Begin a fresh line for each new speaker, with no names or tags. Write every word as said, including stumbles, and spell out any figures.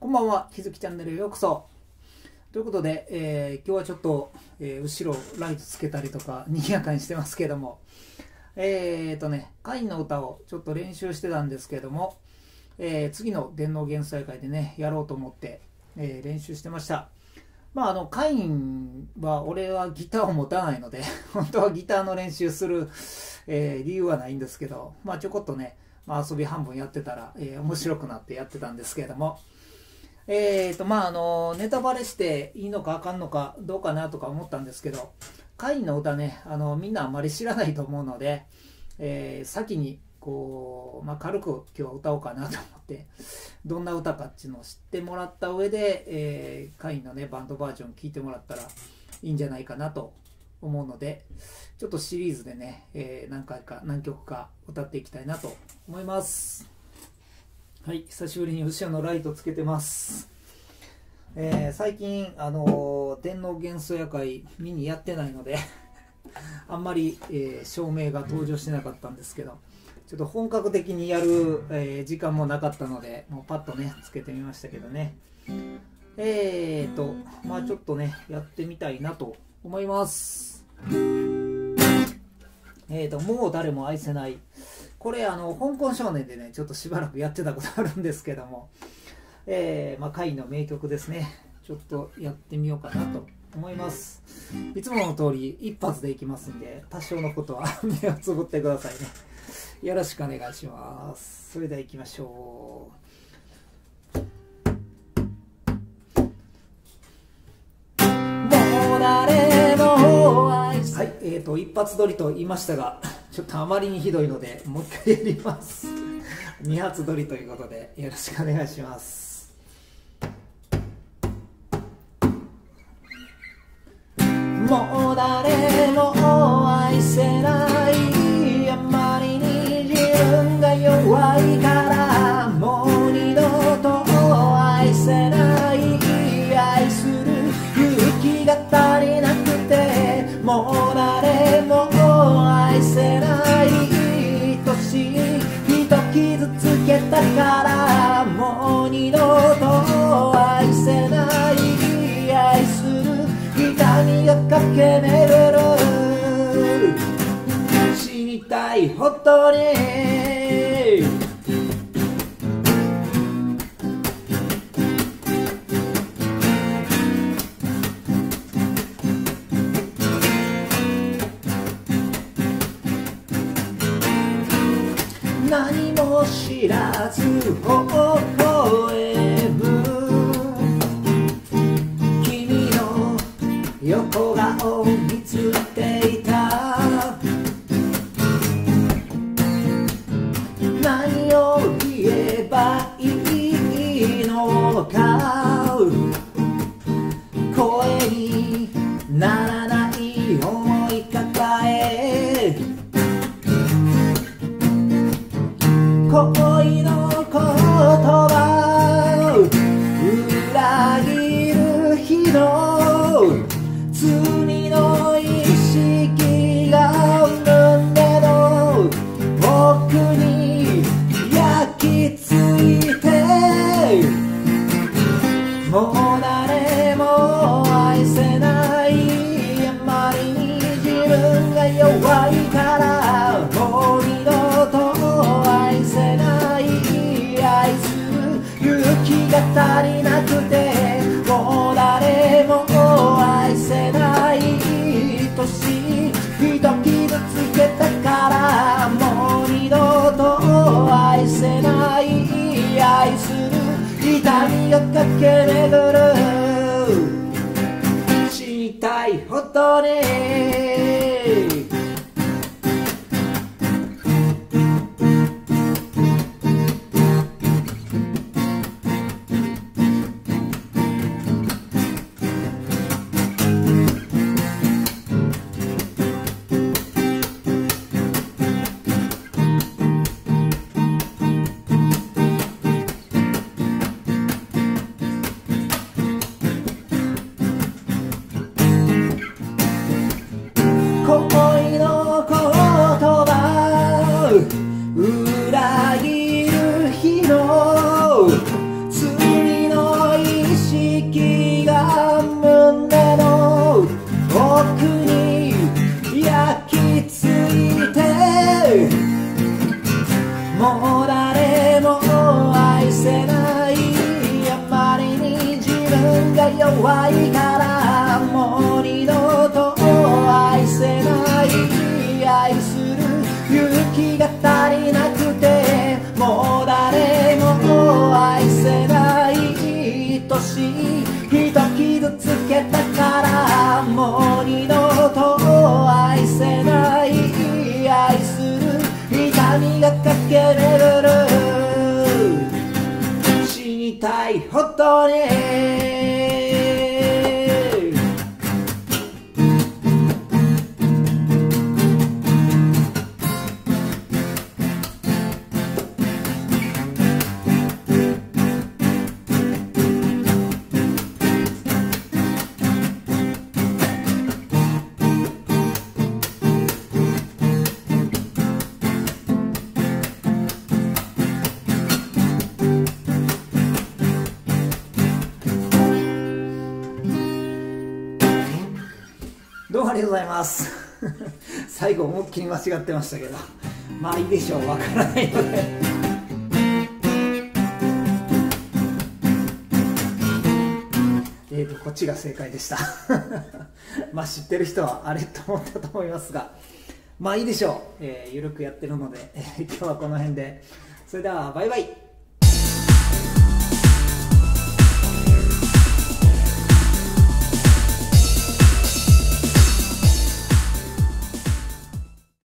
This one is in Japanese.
こんばんは、ひづきチャンネルへようこそ。ということで、えー、今日はちょっと、えー、後ろライトつけたりとか賑やかにしてますけども、えーとね、カインの歌をちょっと練習してたんですけども、えー、次の電脳幻想大会でね、やろうと思って、えー、練習してました。まあ、あの、カインは、俺はギターを持たないので、本当はギターの練習する、えー、理由はないんですけど、まあ、ちょこっとね、まあ、遊び半分やってたら、えー、面白くなってやってたんですけれども、えーと、まあ、あの、ネタバレしていいのかあかんのかどうかなとか思ったんですけど、カインの歌ね、あの、みんなあんまり知らないと思うので、えー、先に、こう、まあ、軽く今日は歌おうかなと思って、どんな歌かっていうのを知ってもらった上で、えー、カインのね、バンドバージョン聴いてもらったらいいんじゃないかなと思うので、ちょっとシリーズでね、えー、何回か、何曲か歌っていきたいなと思います。はい、久しぶりに後ろのライトつけてます。えー、最近、あのー、電脳幻想夜会見にやってないので、あんまり、えー、照明が登場してなかったんですけど、ちょっと本格的にやる、えー、時間もなかったので、もうパッとね、つけてみましたけどね。えーと、まあちょっとね、やってみたいなと思います。えーと、もう誰も愛せない。これ、あの、香港少年でね、ちょっとしばらくやってたことあるんですけども、えー、まあ、カインの名曲ですね。ちょっとやってみようかなと思います。いつもの通り一発でいきますんで、多少のことは目をつぶってくださいね。よろしくお願いします。それでは行きましょう。もう誰も愛せはい、えーと、一発撮りと言いましたが、ちょっとあまりにひどいので、もう一回やります。二発撮りということで、よろしくお願いします。もう誰も愛せない、あまりに自分が弱いから、もう二度と愛せない、愛する勇気が足りなくて、もう誰も愛せない、愛しい人傷つけたから、もう二度と愛せない、愛する痛みが駆け巡る、死にたいほどに何も知らず微笑む君の横顔を見つめていた、何を言えばいいのか、声にならない思い抱え、恋の言葉裏切る日の罪の意識が生んでの僕に焼き付いて、もう誰も愛せない、あまりに自分が弱いから、もう二度と愛せない、愛する勇気が足りなくて、もう誰も愛せない、愛しい人傷つけたから、もう二度と愛せない、愛する痛みが駆け巡る、死にたいほどに恋の言葉裏切る日の罪のからもう二度と愛せない愛する痛みが駆け巡る死にたいほどにどうもありがとうございます最後思いっきり間違ってましたけどまあいいでしょう、わからないのでえーとこっちが正解でしたまあ知ってる人はあれと思ったと思いますが、まあいいでしょう、えー、ゆるくやってるので、えー、今日はこの辺で、それではバイバイ。